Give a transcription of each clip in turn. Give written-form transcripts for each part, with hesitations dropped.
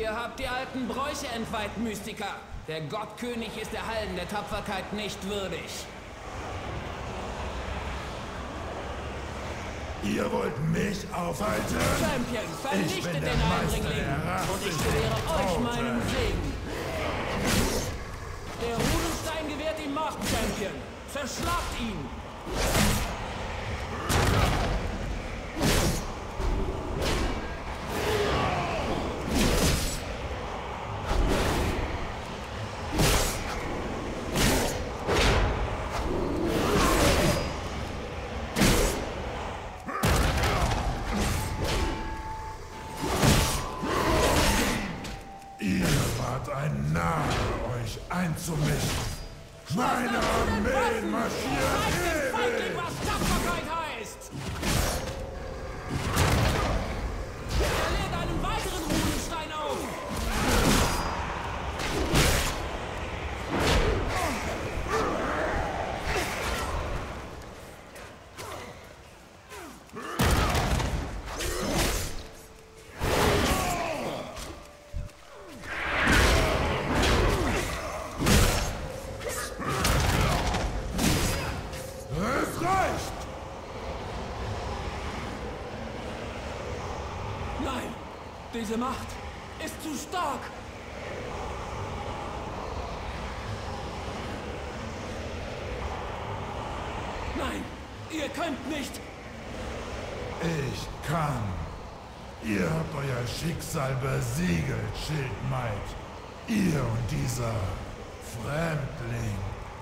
Ihr habt die alten Bräuche entweiht, Mystiker. Der Gottkönig ist der Hallen der Tapferkeit nicht würdig. Ihr wollt mich aufhalten? Champion, vernichtet den Eindringling und ich gewähre euch meinen Segen. Der Runenstein gewährt ihm Macht, Champion. Zerschlagt ihn! Ein Narr, euch einzumischen. Meine Armeen marschieren ewig! Was Tapferkeit heißt! Er lädt einen weiteren Runenstein auf! Nein, diese Macht ist zu stark. Nein, ihr könnt nicht. Ich kann. Ihr habt euer Schicksal besiegelt, Schildmaid. Ihr und dieser Fremdling.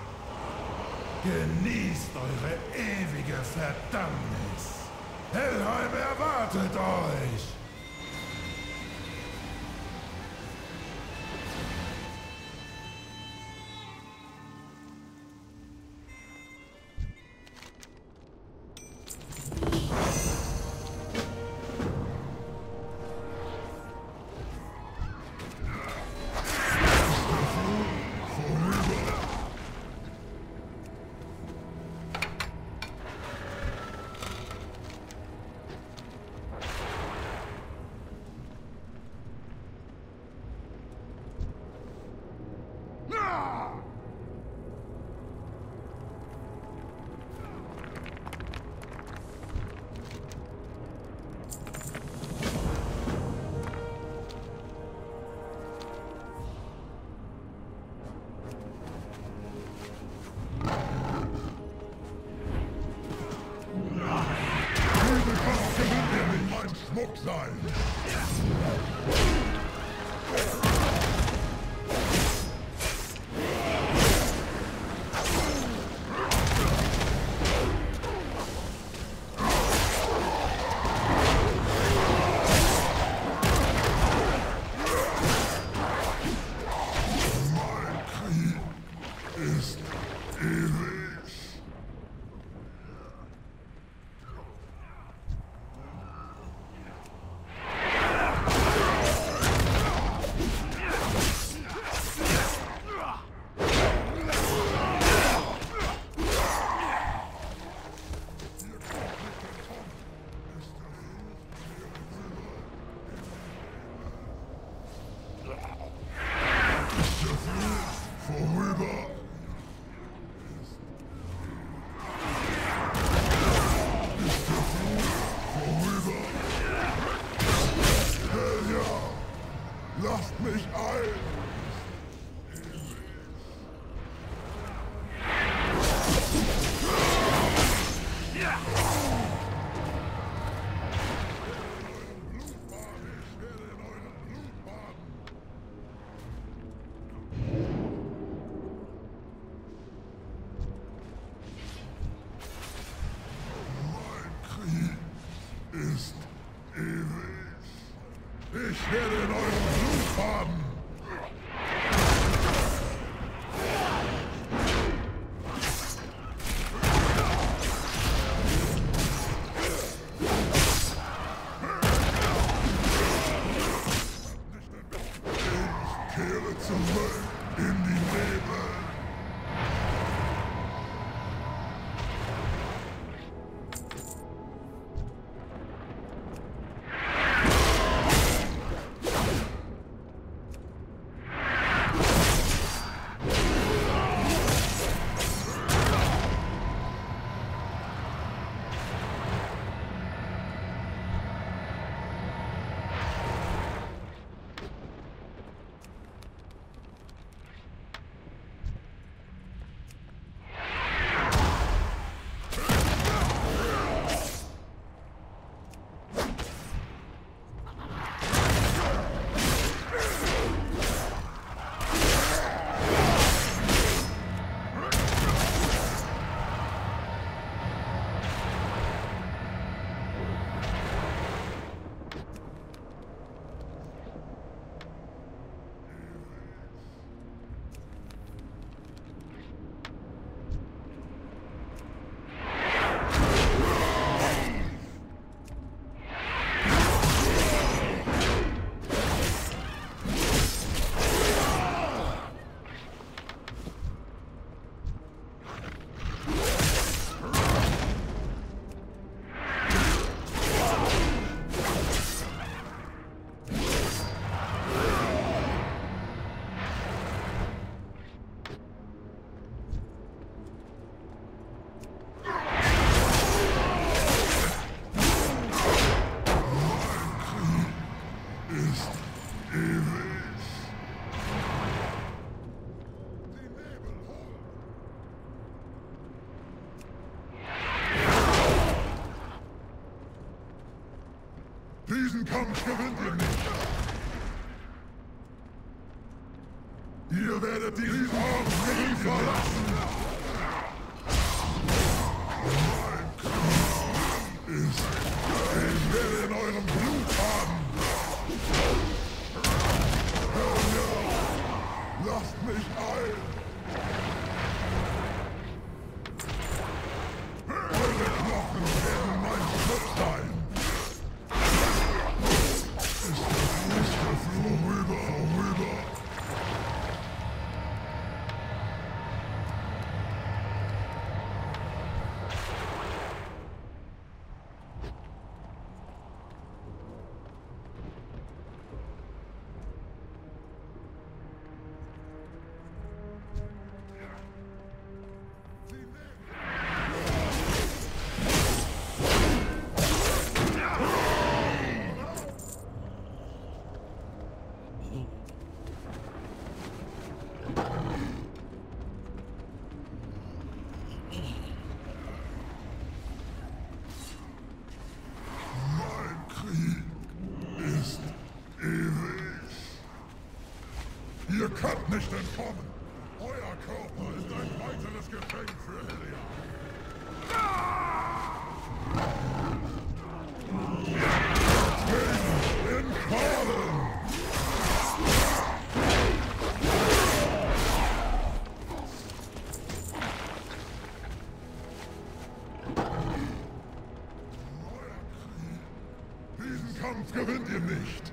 Genießt eure ewige Verdammnis. Helheim erwartet euch. Schmuck sein! Mein Krieg ist ewig. Vorüber! Ist der Fluch vorüber? Helja! Lasst mich ein! Ist ewig. Ich werde in eurem Blut baden. Ich kehre zurück in die Nebel. Diesen Kampf gewinnt ihr nicht. Ihr werdet diesen Kampf nicht verlassen. Mein Kampf ist, ich werde in eurem Blut haben. Lasst mich ein! Eure Knochen werden mein Schutz sein! Ist der Fluch vorüber! Ihr könnt nicht entkommen! Euer Körper ist ein weiteres Geschenk für Hylia! In Schalen! Euer Krieg! Diesen Kampf gewinnt ihr nicht!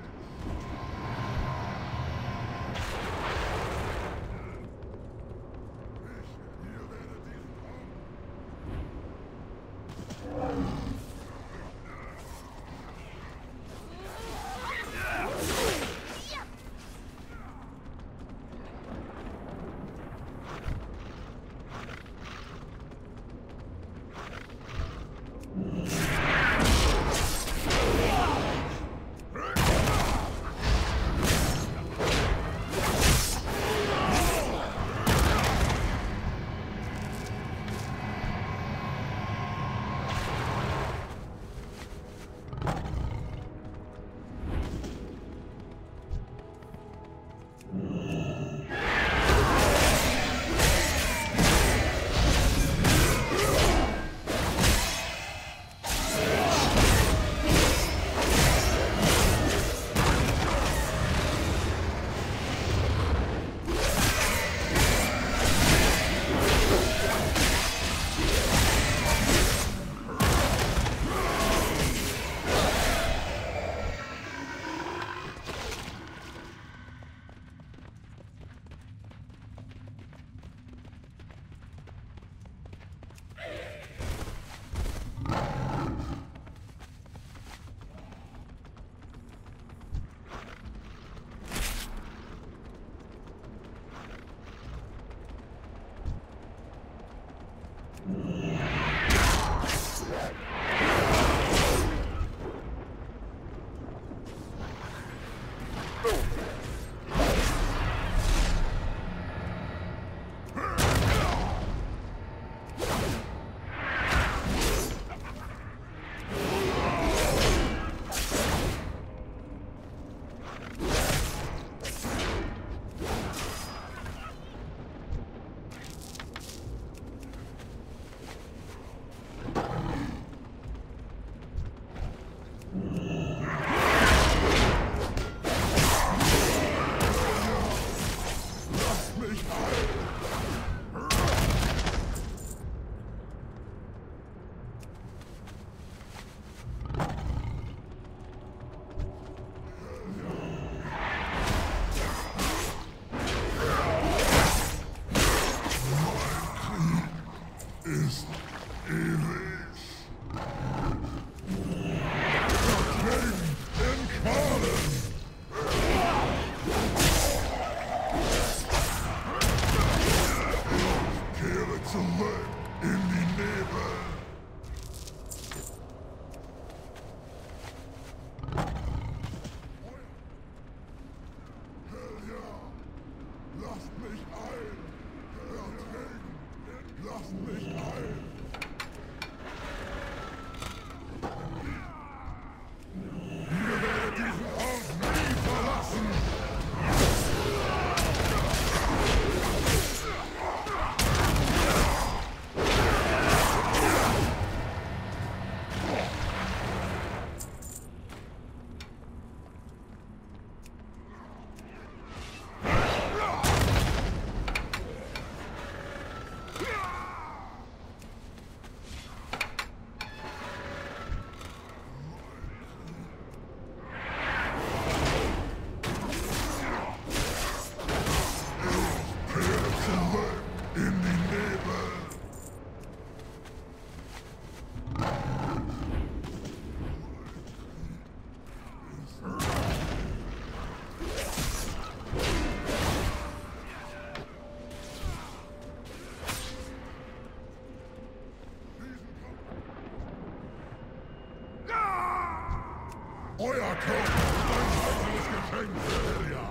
Euer Körper ist ein weiteres Geschenk für Ilya.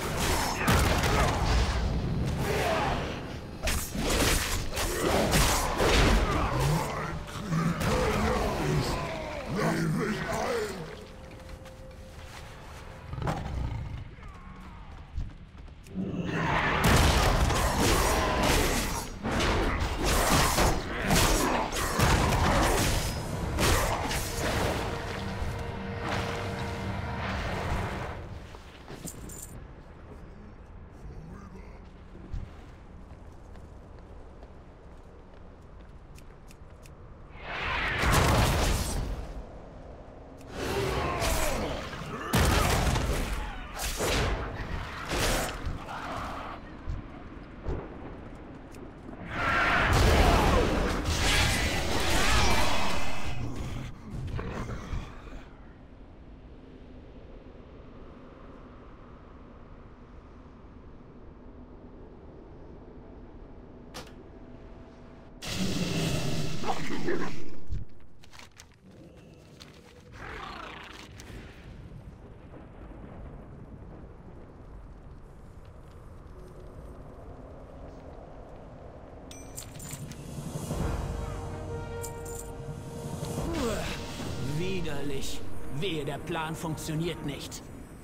Widerlich. Wehe, der Plan funktioniert nicht.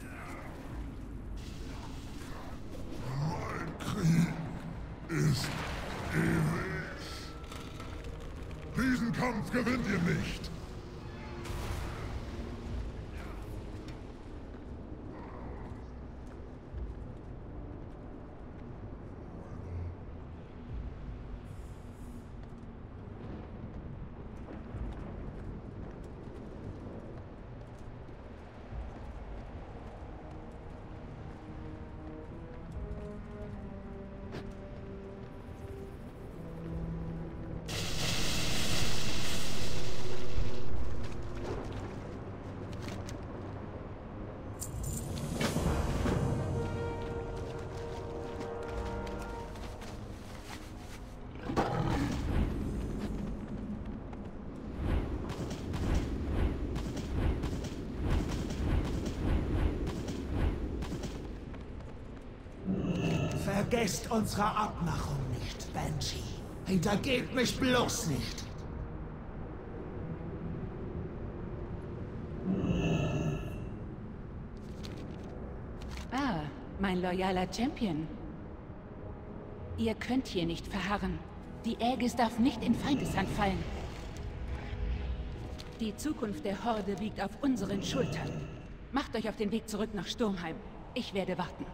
Mein Krieg ist ewig. Diesen Kampf gewinnt ihr nicht. Vergesst unsere Abmachung nicht, Banshee. Hintergeht mich bloß nicht. Ah, mein loyaler Champion. Ihr könnt hier nicht verharren. Die Aegis darf nicht in Feindeshand fallen. Die Zukunft der Horde liegt auf unseren Schultern. Macht euch auf den Weg zurück nach Sturmheim. Ich werde warten.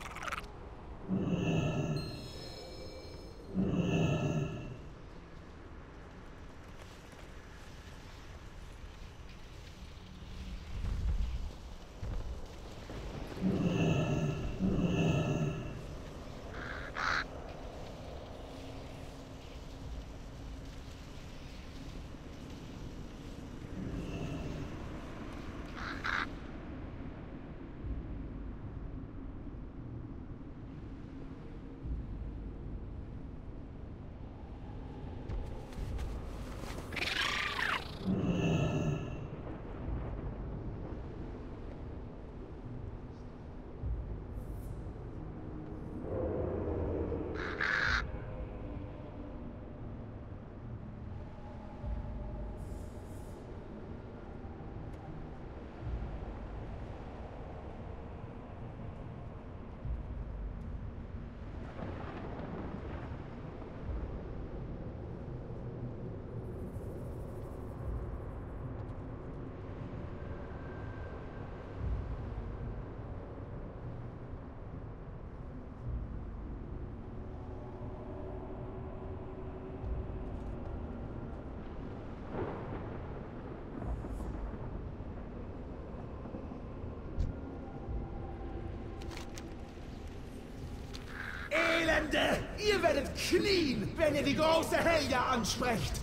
Elende! Ihr werdet knien, wenn ihr die große Helja ansprecht!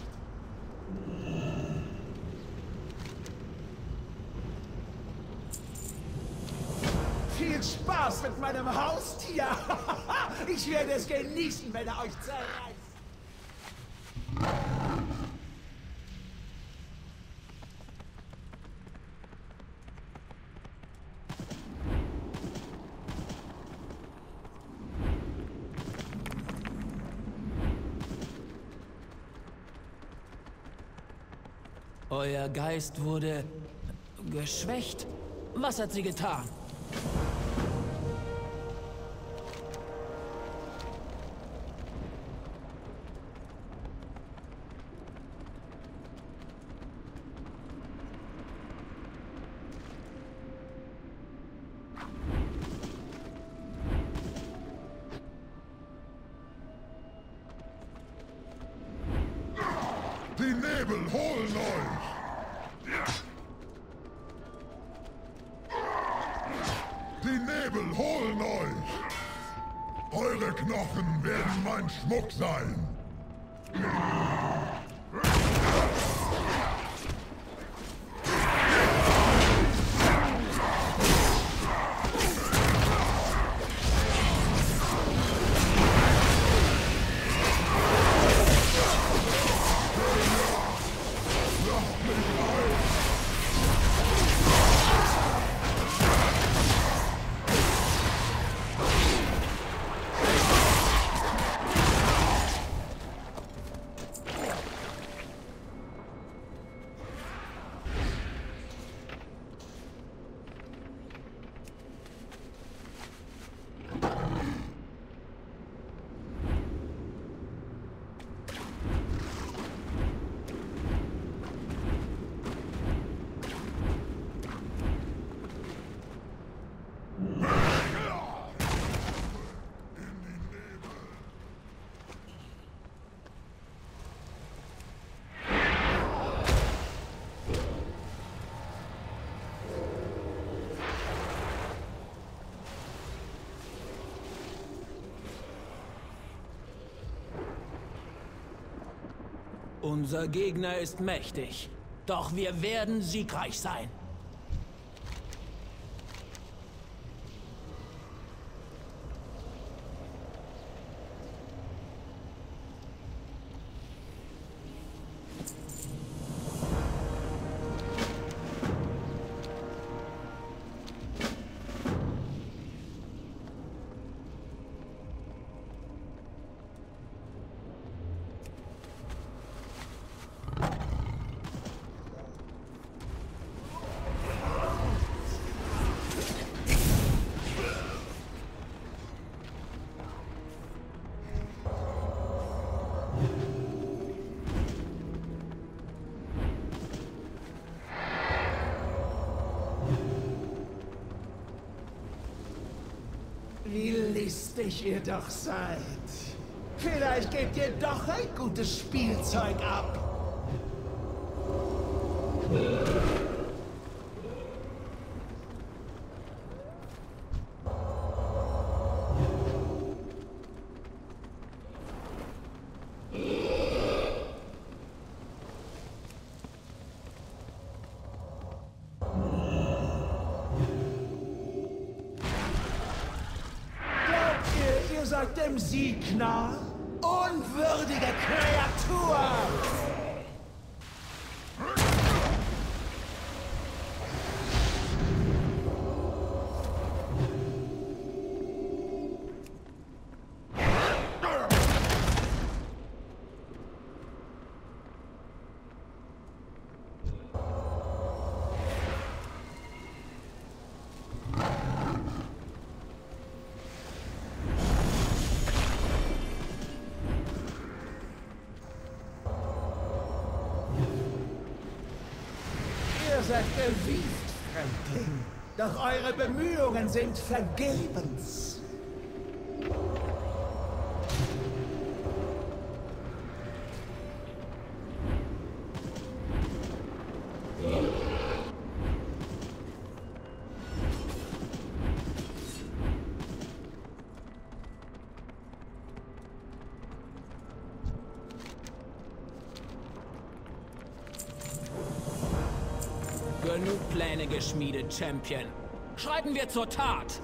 Viel Spaß mit meinem Haustier! Ich werde es genießen, wenn er euch zerreißt! Euer Geist wurde geschwächt. Was hat sie getan? Die Nebel holen euch! Die Nebel holen euch! Eure Knochen werden mein Schmuck sein! Unser Gegner ist mächtig, doch wir werden siegreich sein. Wie listig ihr doch seid. Vielleicht gebt ihr doch ein gutes Spielzeug ab. Ihr seid dem Sieg nah? Unwürdige Kreatur! Ihr seid gewieft, Fremdling. Doch eure Bemühungen sind vergebens. Genug Pläne geschmiedet, Champion. Schreiten wir zur Tat!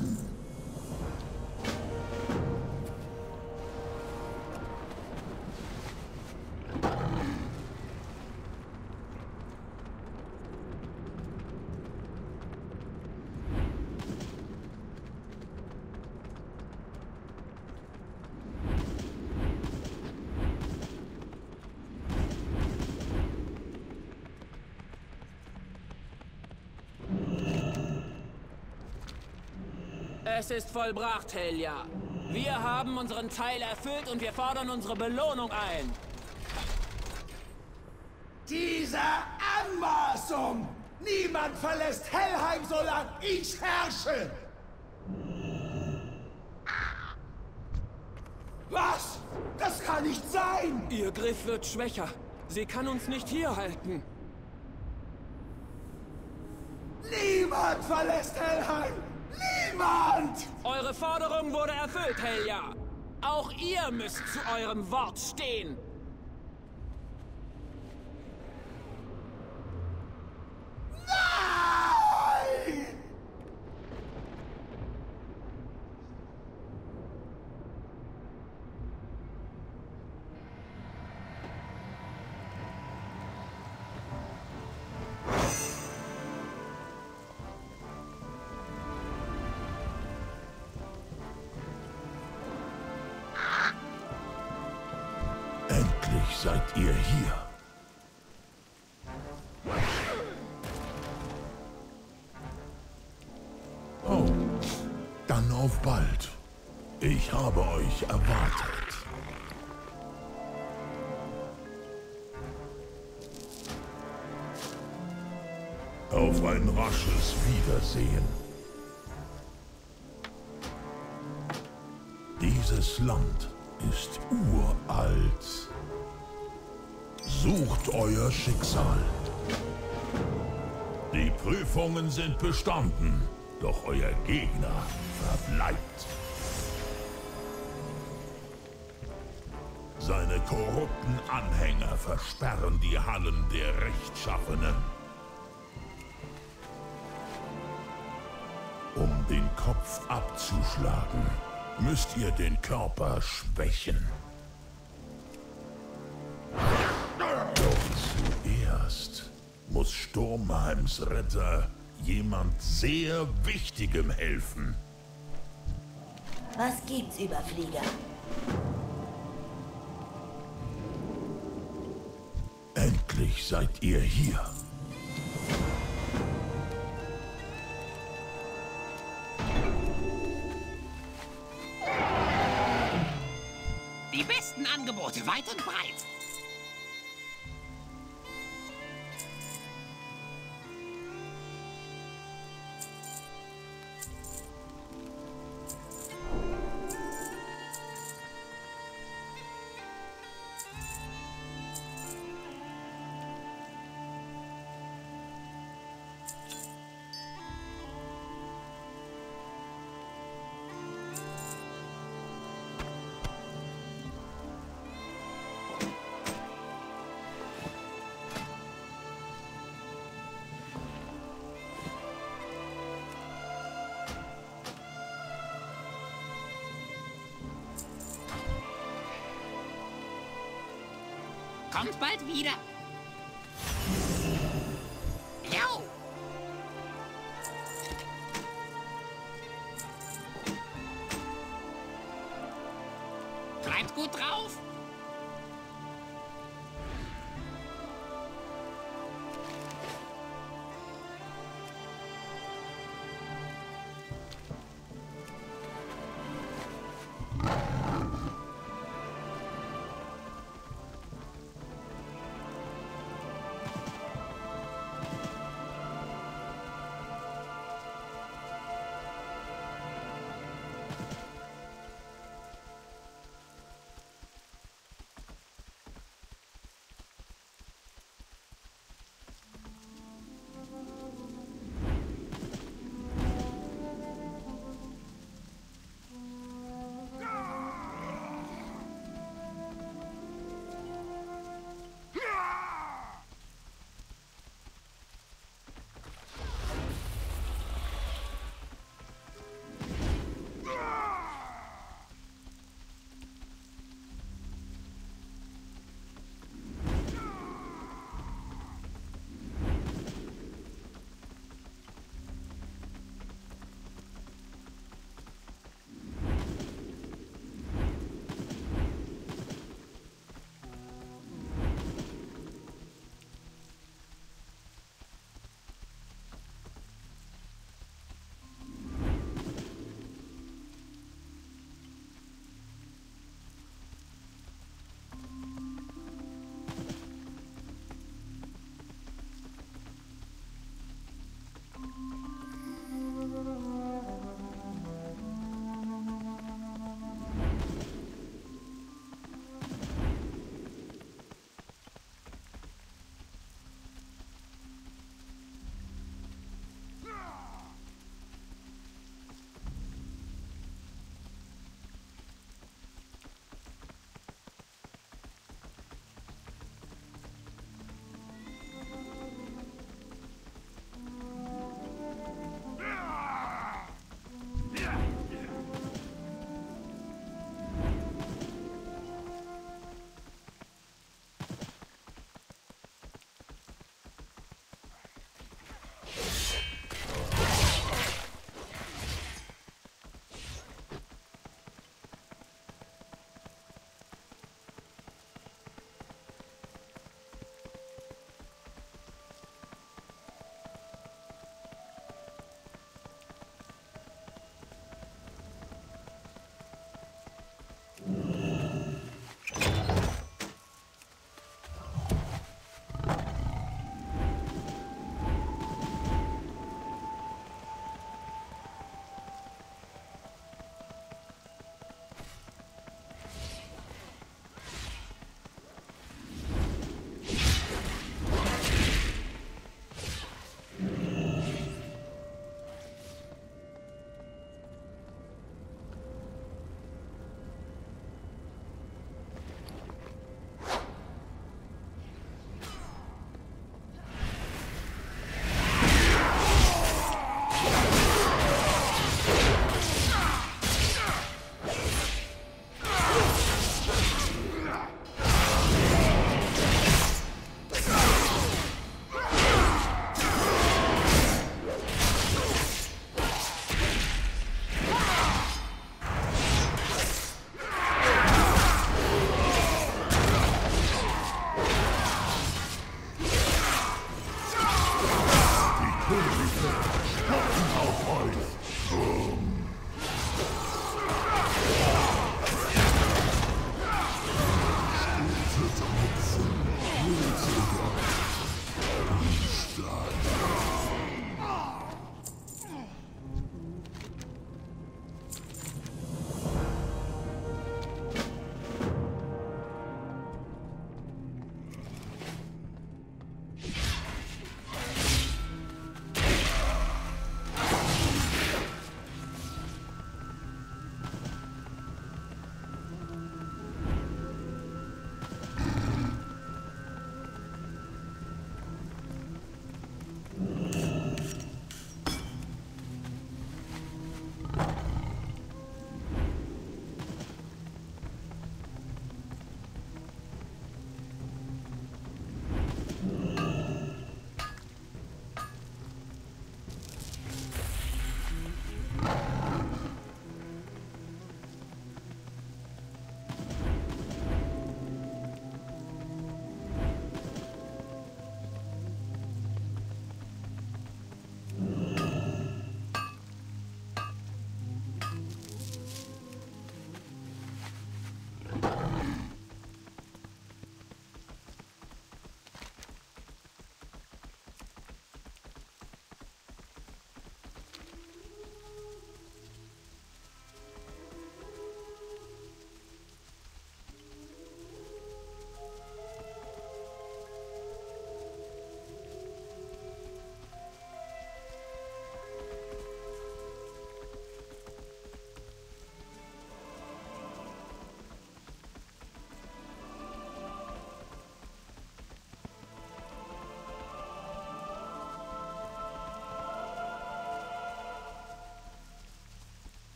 verlassen. Es ist vollbracht, Helja. Wir haben unseren Teil erfüllt und wir fordern unsere Belohnung ein. Diese Anmaßung! Niemand verlässt Helheim, solange ich herrsche! Was? Das kann nicht sein! Ihr Griff wird schwächer. Sie kann uns nicht hier halten. Niemand verlässt Helheim! Niemand! Eure Forderung wurde erfüllt, Helja. Auch ihr müsst zu eurem Wort stehen. Nein! Endlich seid ihr hier. Oh, dann auf bald. Ich habe euch erwartet. Auf ein rasches Wiedersehen. Dieses Land ist uralt. Sucht euer Schicksal. Die Prüfungen sind bestanden, doch euer Gegner verbleibt. Seine korrupten Anhänger versperren die Hallen der Rechtschaffenen. Um den Kopf abzuschlagen, müsst ihr den Körper schwächen. Doch zuerst muss Sturmheims Retter jemand sehr Wichtigem helfen. Was gibt's, Überflieger? Endlich seid ihr hier. Die besten Angebote weit und breit. Kommt bald wieder. Jo. Bleibt gut drauf.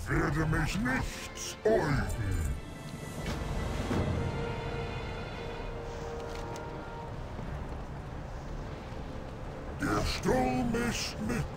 werde mich nicht beugen. Der Sturm ist mit mir.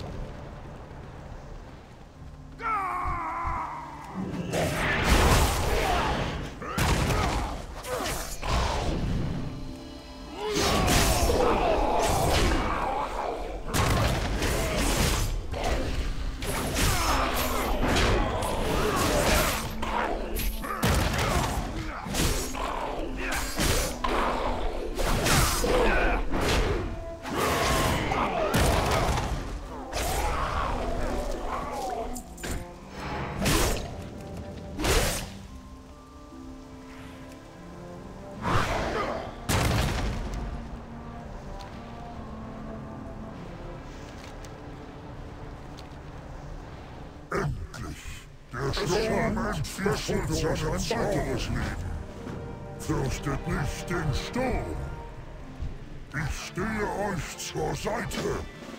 Der Sturm entfließt uns ein weiteres Leben. Fürchtet nicht den Sturm. Ich stehe euch zur Seite.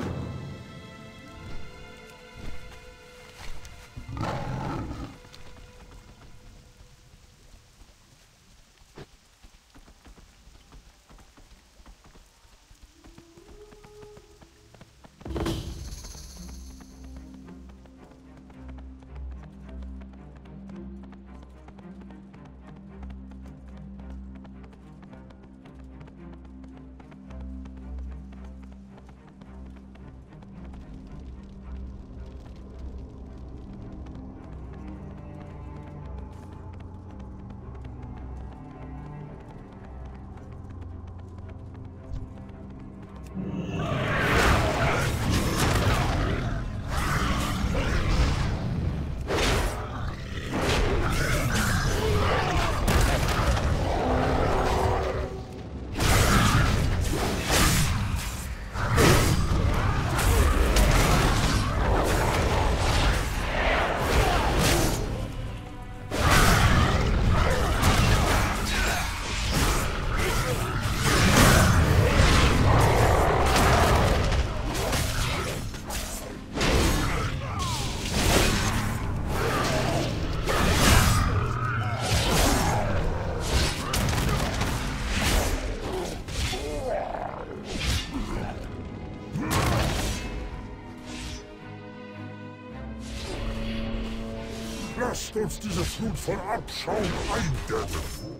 Lasst uns diese Flut von Abschaum eindämmen.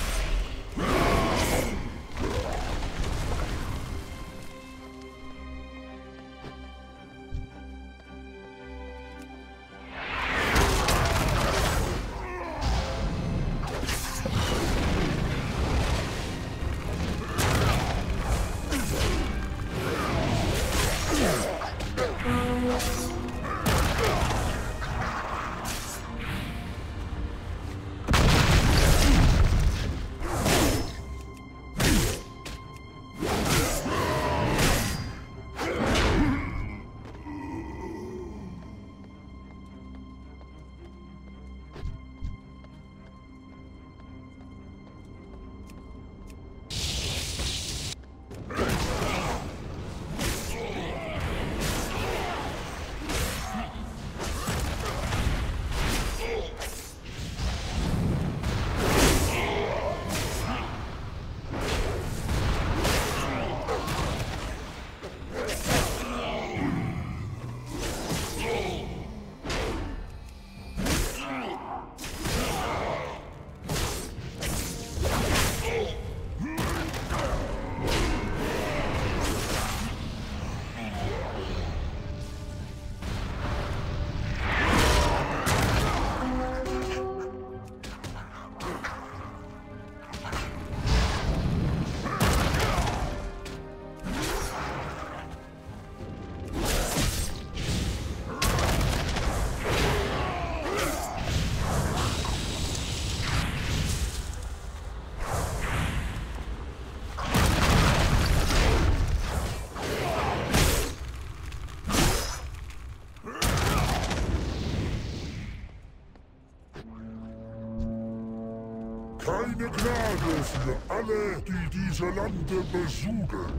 Keine Gnade für alle, die diese Lande besudeln.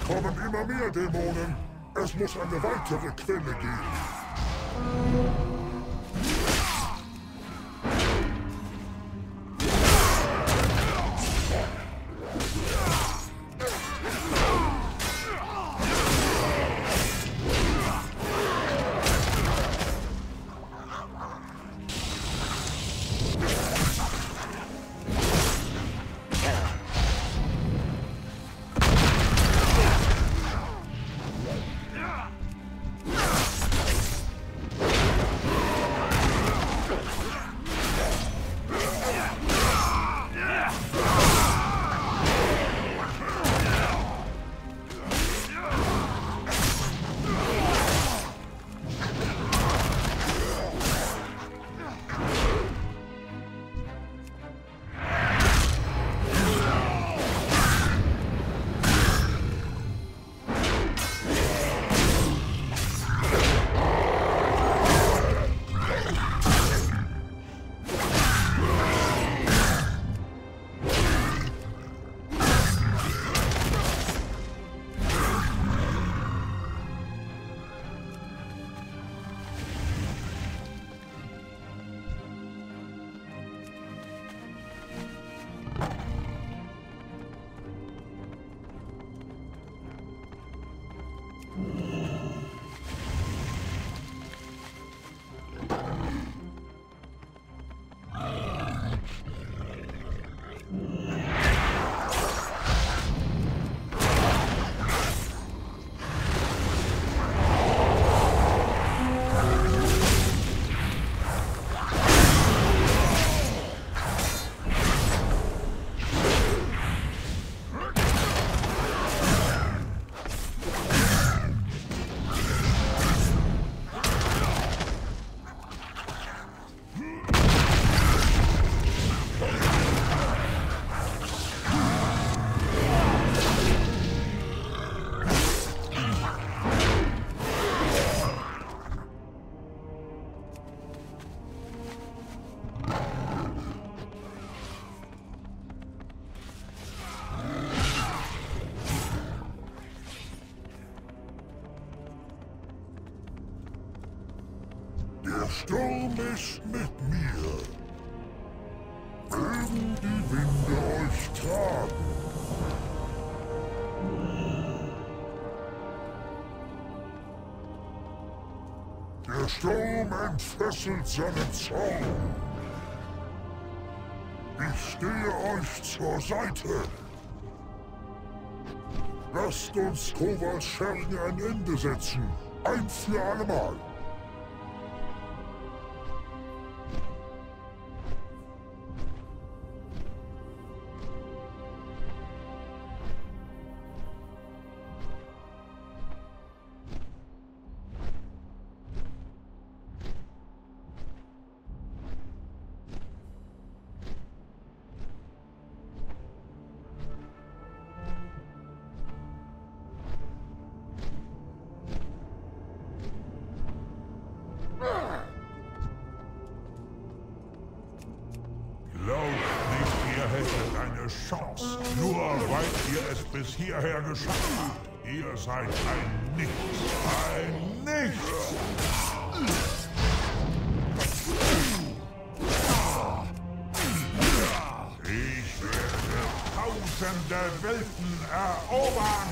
kommen immer mehr Dämonen. Es muss eine weitere Quelle geben. Der Sturm ist mit mir. Mögen die Winde euch tragen. Der Sturm entfesselt seinen Zorn. Ich stehe euch zur Seite. Lasst uns Kowals Schergen ein Ende setzen. Ein für allemal. Chance, nur weil ihr es bis hierher geschafft habt. Ihr seid ein Nichts. Ein Nichts! Ich werde tausende Welten erobern!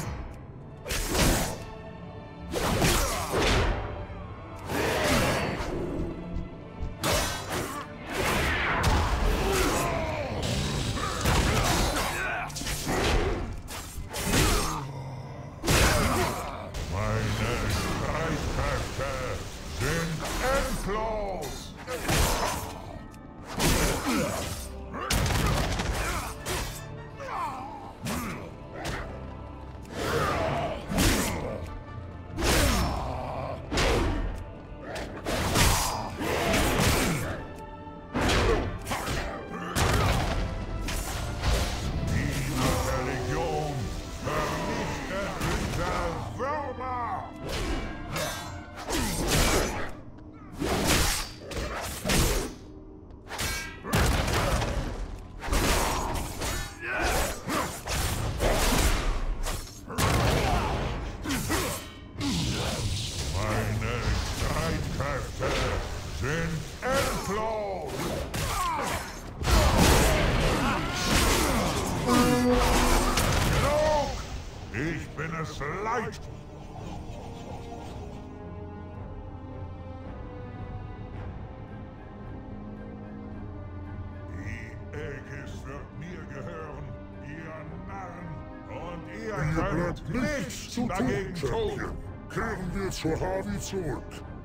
leid. Die Aegis wird mir gehören, ihr Narren. Und ihr könnt nichts dagegen tun. Kehren wir zur Havi zurück.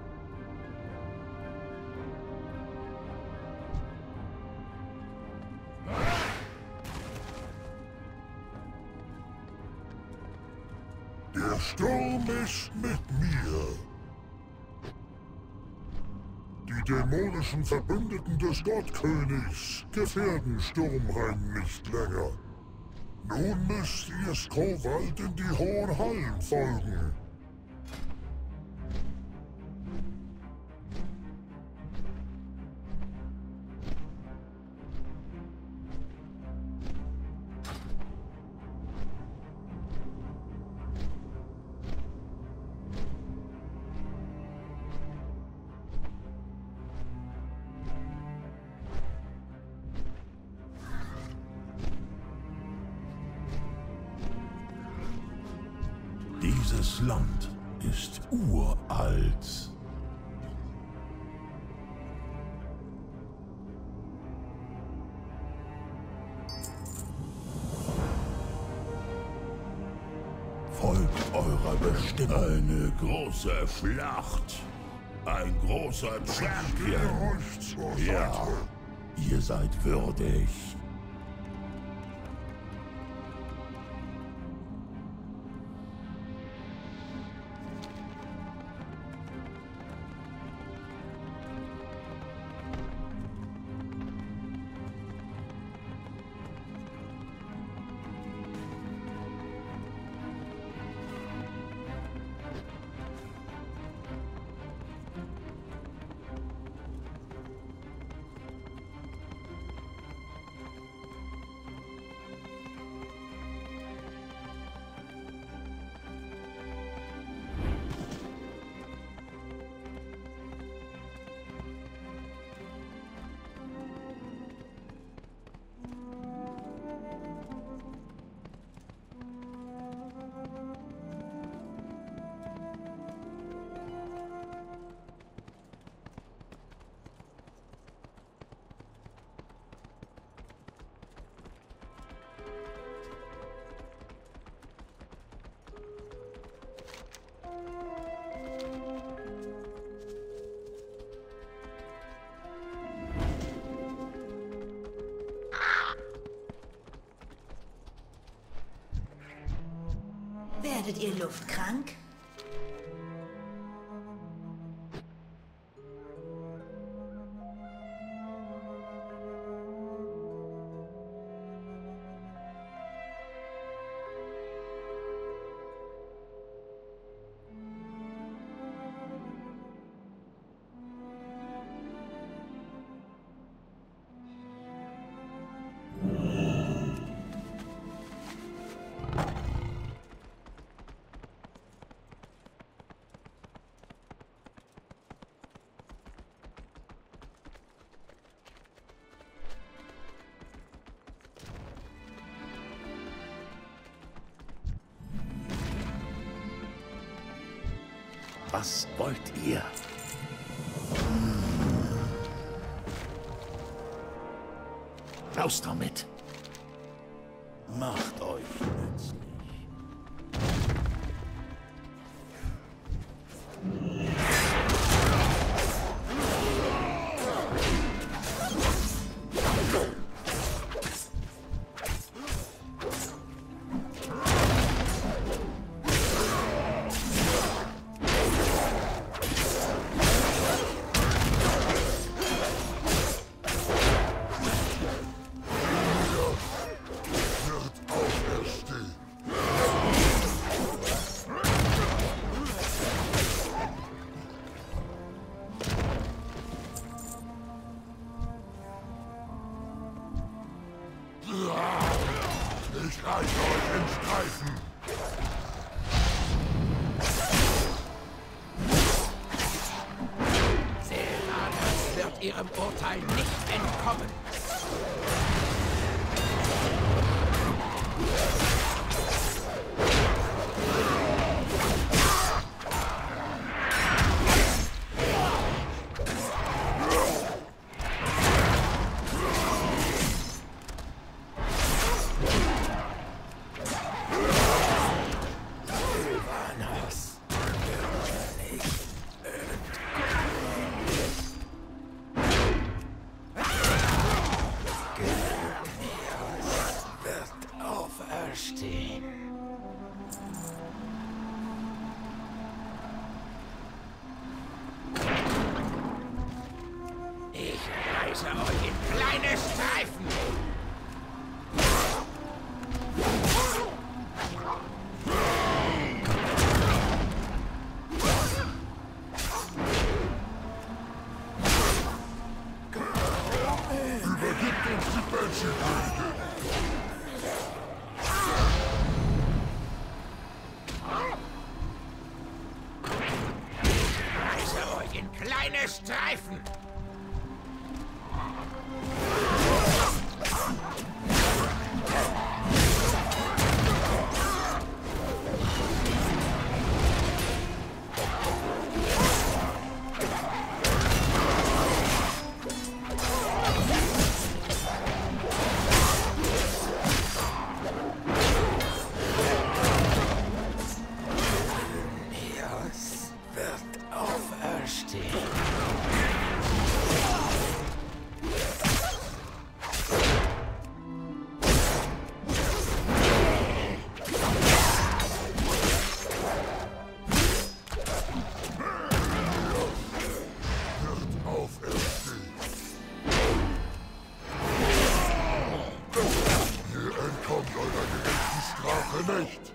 Der Sturm ist mit mir. Die dämonischen Verbündeten des Gottkönigs gefährden Sturmrhein nicht länger. Nun müsst ihr Skrowald in die hohen Hallen folgen. Dieses Land ist uralt. Folgt eurer Bestimmung. Eine große Schlacht. Ein großer Champion. Ja, ihr seid würdig. Werdet ihr luftkrank? Was wollt ihr? Raus damit! Macht euch nützlich. Ich reiße euch in Streifen! Selanas wird ihrem Urteil nicht entkommen. in kleine Streifen. Nicht!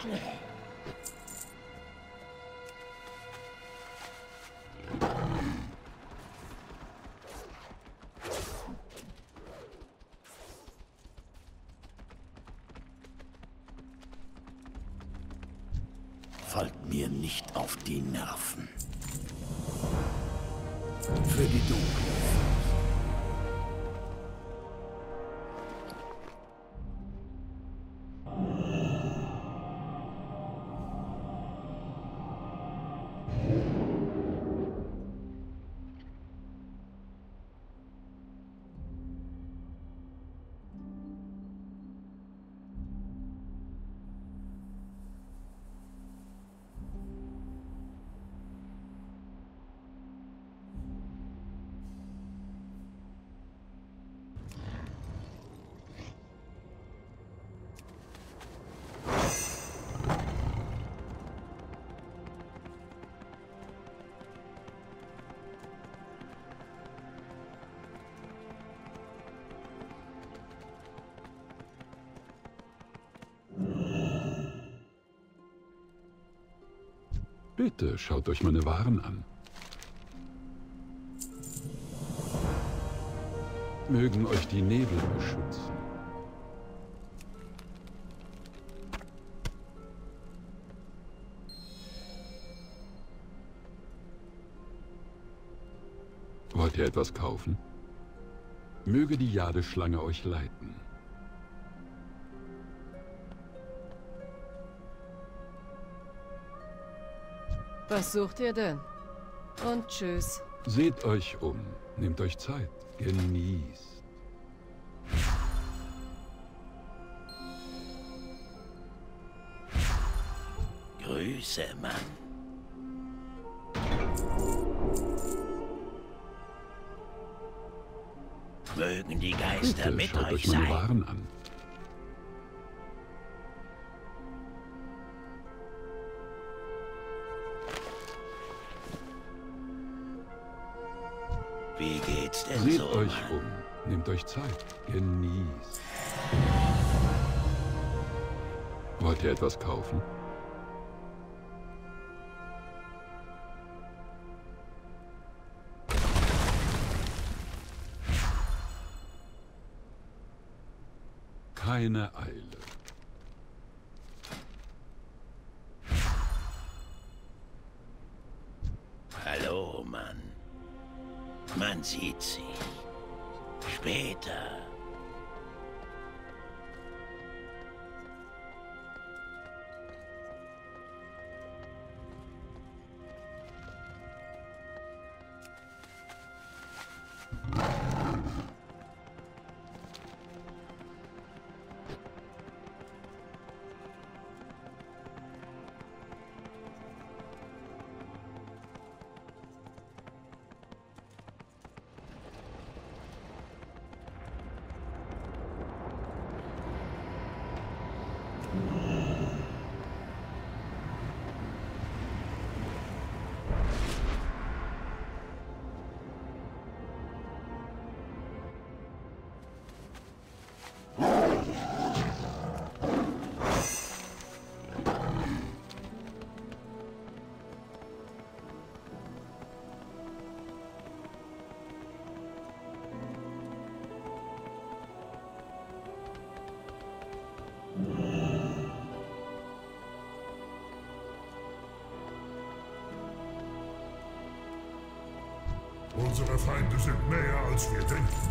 Fallt mir nicht auf die Nerven. Für die Dunkelheit. Bitte, schaut euch meine Waren an. Mögen euch die Nebel beschützen. Wollt ihr etwas kaufen? Möge die Jadeschlange euch leiten. Was sucht ihr denn? Und tschüss. Seht euch um, nehmt euch Zeit, genießt. Grüße, Mann. Mögen die Geister Bitte, mit schaut euch euch meine sein. Waren an. Wie geht's denn Seht so, euch Mann? um, nehmt euch Zeit, genießt. Wollt ihr etwas kaufen? Keine Eile. Hallo, Mann. Man sieht sich. Später. Unsere Feinde sind näher, als wir denken.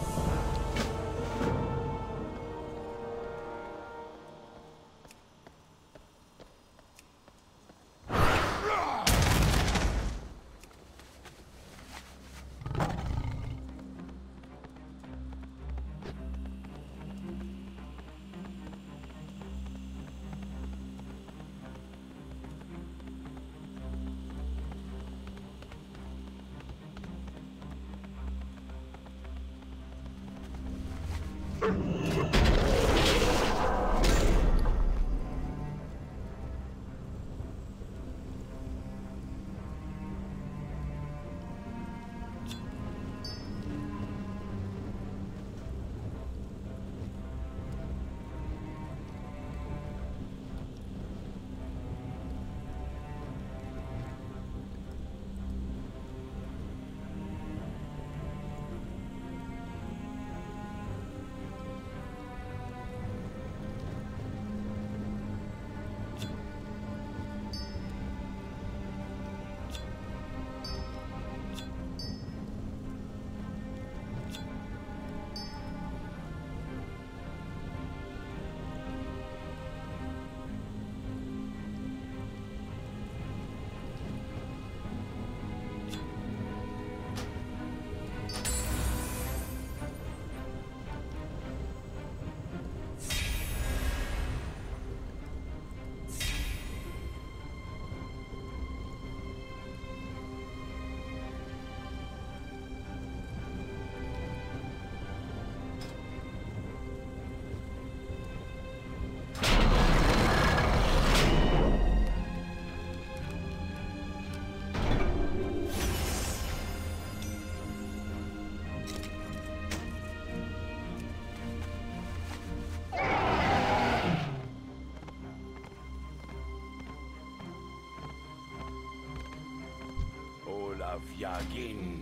Yagin.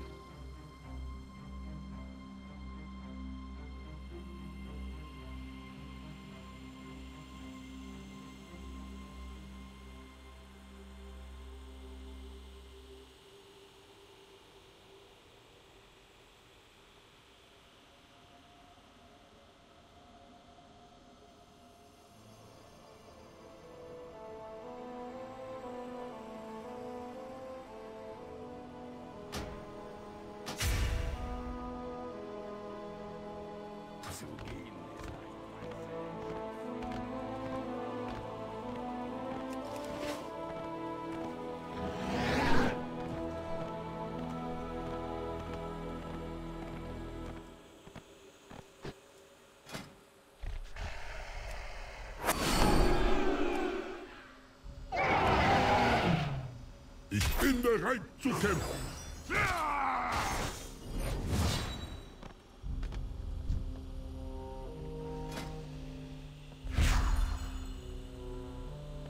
Ich bin bereit zu kämpfen.